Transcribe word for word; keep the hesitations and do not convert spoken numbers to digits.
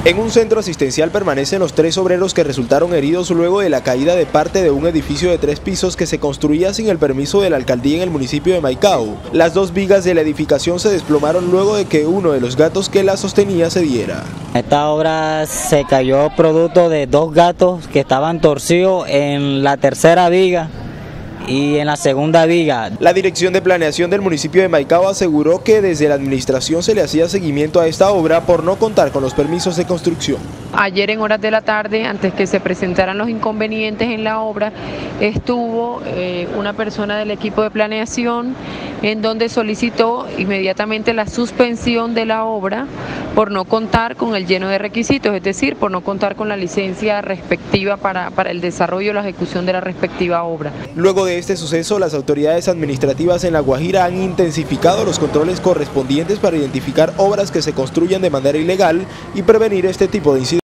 En un centro asistencial permanecen los tres obreros que resultaron heridos luego de la caída de parte de un edificio de tres pisos que se construía sin el permiso de la alcaldía en el municipio de Maicao. Las dos vigas de la edificación se desplomaron luego de que uno de los gatos que la sostenía cediera. Esta obra se cayó producto de dos gatos que estaban torcidos en la tercera viga y en la segunda viga. La Dirección de Planeación del municipio de Maicao aseguró que desde la administración se le hacía seguimiento a esta obra por no contar con los permisos de construcción. Ayer en horas de la tarde, antes que se presentaran los inconvenientes en la obra, estuvo eh, una persona del equipo de planeación en donde solicitó inmediatamente la suspensión de la obra por no contar con el lleno de requisitos, es decir, por no contar con la licencia respectiva para, para el desarrollo y la ejecución de la respectiva obra. Luego de este suceso, las autoridades administrativas en La Guajira han intensificado los controles correspondientes para identificar obras que se construyan de manera ilegal y prevenir este tipo de incidentes.